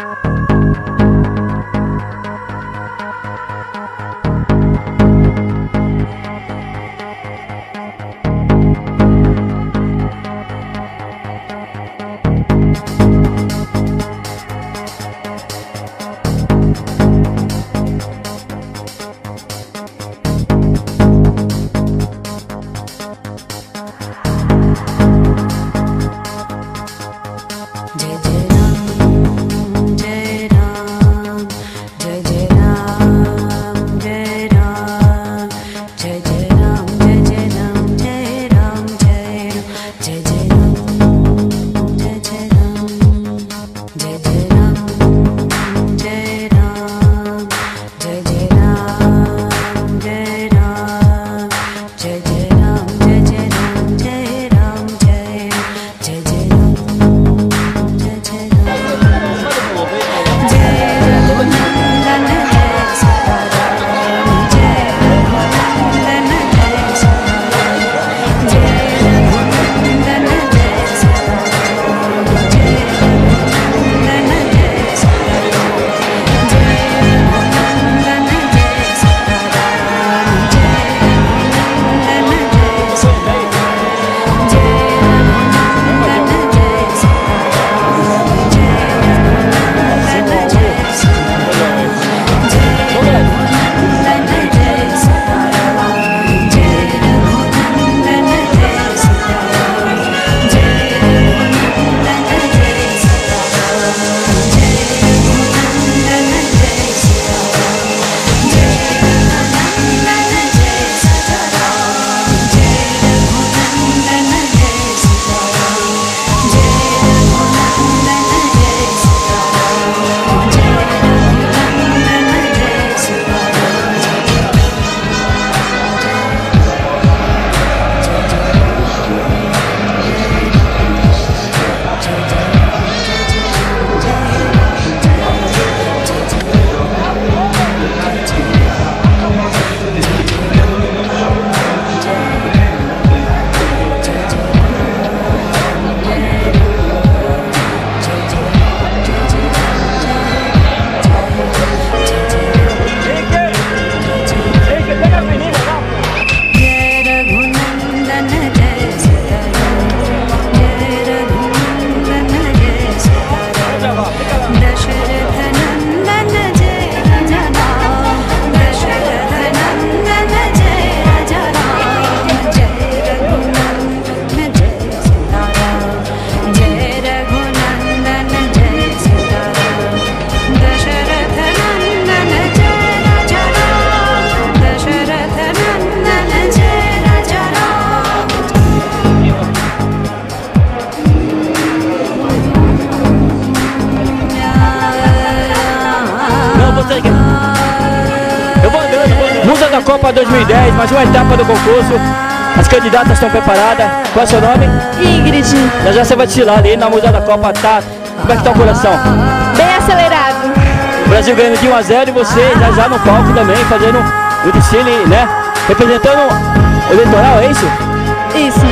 Musa da Copa 2010, mais uma etapa do concurso. As candidatas estão preparadas. Qual é o seu nome? Ingrid. Já você vai desfilar ali na Musa da Copa, tá? Como é que tá o coração? Bem acelerado. O Brasil ganhando de 1 a 0 e você já no palco também, fazendo o desfile, né? Representando o litoral, é isso? Isso.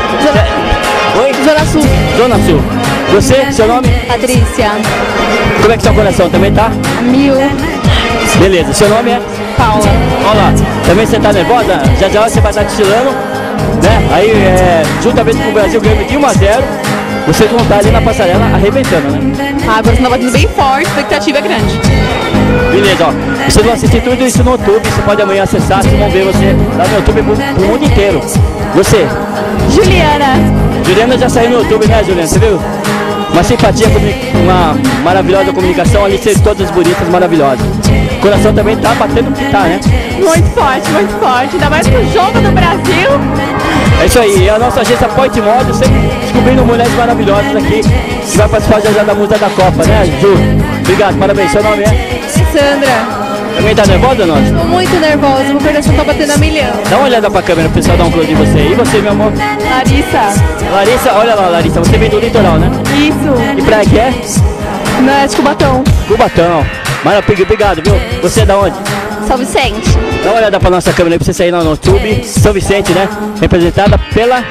Oi? Zona Sul. Zona Sul. Você, seu nome? Patrícia. Como é que tá o coração? Também tá? Mil. Beleza, seu nome é? Paula. Olá, também você tá nervosa? Já você vai estar desfilando, né? Aí, juntamente com o Brasil ganhando de 1 a 0, vocês vão estar ali na passarela arrebentando, né? Ah, agora você tá batendo bem forte, a expectativa é grande. Beleza, ó. Vocês vão assistir tudo isso no YouTube, você pode amanhã acessar, vocês vão ver você lá no YouTube pro mundo inteiro. Você? Juliana. Juliana já saiu no YouTube, né, Juliana? Você viu? Uma simpatia, uma maravilhosa comunicação, ali vocês todas bonitas, maravilhosas. O coração também tá batendo que tá, né? Muito forte, ainda mais pro jogo do Brasil. É isso aí, e a nossa agência Point Model sempre descobrindo mulheres maravilhosas aqui, que vai participar já da Musa da Copa, né, Ju? Obrigado, parabéns, seu nome é? Sandra. Também tá nervosa, nós? Tô muito nervosa, meu coração tá batendo a milhão. Dá uma olhada pra câmera, o pessoal dá um close em você. E você, meu amor? Larissa. Larissa, olha lá, Larissa, você vem do litoral, né? Isso. Que praia que é? Não, é de Cubatão. Cubatão. Maravilha, obrigado, viu? Você é da onde? São Vicente. Dá uma olhada pra nossa câmera aí pra você sair lá no YouTube. São Vicente, né? Representada pela...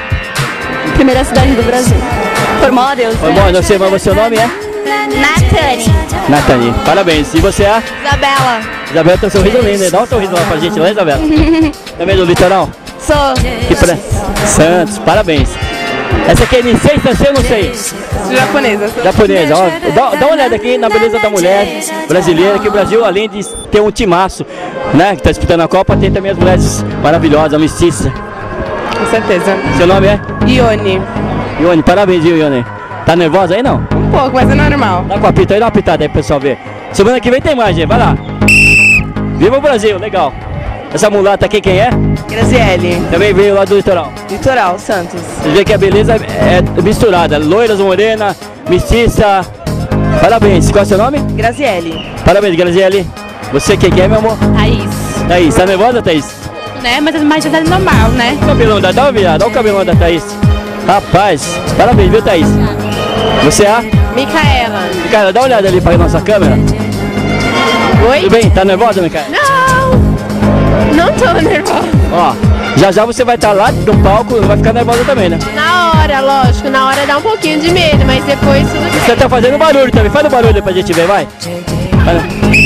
Primeira cidade do Brasil. Por mal a Deus. Bom, não sei, mas o seu nome é? Natane. Nathani, parabéns. E você é? Isabela. Isabela tem um sorriso lindo, né? Dá um sorriso lá pra gente, lá, Isabela. Também do litoral? Sou. Santos, parabéns. Essa aqui é Nisei Sansei, eu não sei. Japonesa. Japonesa, ó. Dá uma olhada aqui na beleza da mulher brasileira, que o Brasil, além de ter um timaço, né, que tá disputando a Copa, tem também as mulheres maravilhosas, mestiças. Com certeza. Seu nome é? Ione. Ione, parabéns, Ione. Tá nervosa aí, não? Um pouco, mas é normal. Dá com a pita aí, dá uma pitada aí pro pessoal ver. Semana que vem tem mais, gente, vai lá. Viva o Brasil, legal. Essa mulata aqui quem é? Graziele. Também veio lá do litoral. Litoral, Santos. Você vê que a beleza é misturada, loiras, morena, mestiça. Parabéns, qual é o seu nome? Graziele. Parabéns, Graziele. Você quem que é, meu amor? Thaís. Thaís, tá nervosa, Thaís? Né? Mas é mais idade normal, né? O cabelão da, dá uma virada, olha o cabelão da Thaís. Rapaz, parabéns, viu, Thaís? Você é? Micaela. Cara, dá uma olhada ali para a nossa câmera. Oi? Tudo bem? Tá nervosa, Micaela? Não tô nervosa. Ó, já você vai estar lá no palco, vai ficar nervosa também, né? Na hora, lógico. Na hora dá um pouquinho de medo, mas depois tudo bem. Você tá fazendo barulho também, faz o barulho aí pra gente ver, vai. Olha.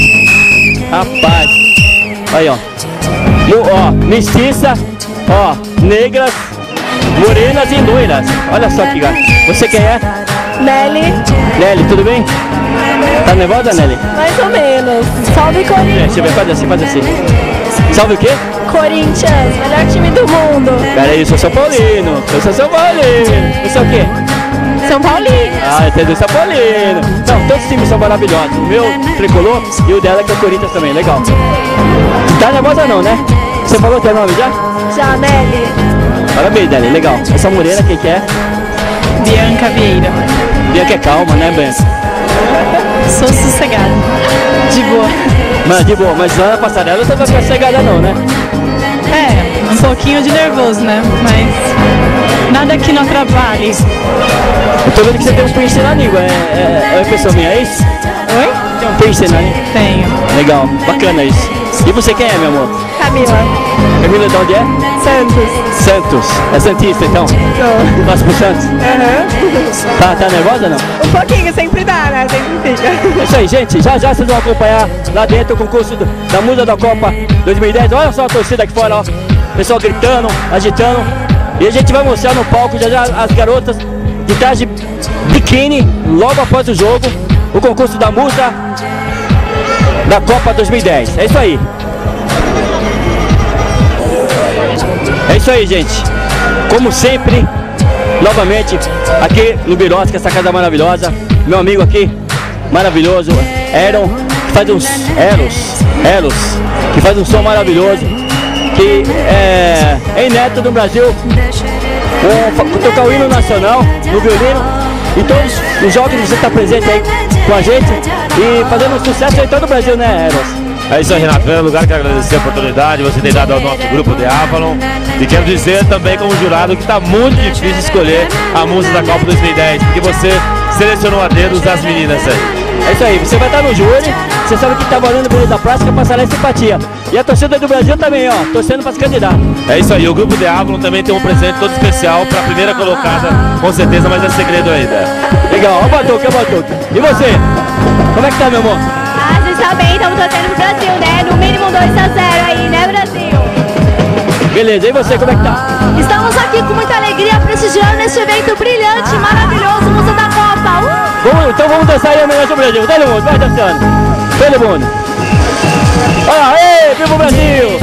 Rapaz. Aí, ó. Ó, mestiça, ó, negras, morenas e loiras. Olha só que gato. Você quem é? Nelly. Nelly, tudo bem? Tá nervosa, Nelly? Mais ou menos. Salve, Corinthians. Deixa eu ver, faz assim, faz assim. Salve o quê? Corinthians, melhor time do mundo. Pera aí, eu sou São Paulino. Eu sou São Paulino. Você é o quê? São Paulino. Ah, eu tenho São Paulino. Não, todos os times são maravilhosos. O meu tricolor e o dela que é o Corinthians também, legal. Tá nervosa não, né? Você falou teu nome já? Já, Nelly. Parabéns, Nelly, legal. Essa morena, quem que é? Bianca Vieira. Bianca é calma, né, Bianca? Sou sossegada. De boa. Mas de boa, mas lá na passarela você não vai ficar cegada não, né? É, um pouquinho de nervoso, né? Mas nada que não atrapalhe. Eu tô vendo que você tem um piercing na língua, é uma pessoa minha, é isso? Oi? Tem um piercing na língua? Tenho. Legal, bacana isso. E você quem é, meu amor? Camila. Camila, de onde é? Santos. Santos. É santista, então? Tô. Gosta pro Santos? Aham. Tá nervosa ou não? Um pouquinho, sempre dá, né? Sempre fica. É isso aí, gente. Já vocês vão acompanhar lá dentro o concurso da Musa da Copa 2010. Olha só a torcida aqui fora, ó. Pessoal gritando, agitando. E a gente vai mostrar no palco já as garotas de traje biquíni, logo após o jogo, o concurso da Musa da Copa 2010. É isso aí. É isso aí, gente. Como sempre, novamente, aqui no Birosca, essa casa maravilhosa. Meu amigo aqui, maravilhoso, Eron, que faz uns Eros, que faz um som maravilhoso, que é inédito no Brasil, tocar o hino nacional no violino, e todos os jogos você está presente aí com a gente, e fazendo um sucesso em todo o Brasil, né, Eros? É isso aí, Renato. Em primeiro lugar, quero agradecer a oportunidade, você tem dado ao nosso grupo de Avalon. E quero dizer também como jurado que está muito difícil escolher a musa da Copa 2010, porque você selecionou a dedos as meninas aí. É isso aí, você vai estar no júri, você sabe que está valendo beleza prática, passará simpatia. E a torcida do Brasil também, ó, torcendo para se candidatar. É isso aí, o grupo de Avalon também tem um presente todo especial para a primeira colocada, com certeza, mas é segredo ainda. Legal, ó o Batuque, ó o Batuque. E você? Como é que tá, meu amor? Ah, vocês sabem, estamos torcendo pro Brasil, né? No mínimo 2-0 aí, né, Brasil? Beleza, e você, como é que tá? Estamos aqui com muita alegria prestigiando este evento brilhante, maravilhoso, Musa da Copa. Então vamos dançar aí a homenagem ao Brasil. Todo mundo, vai dançando. Todo mundo. Olha lá, ei, viva o Brasil!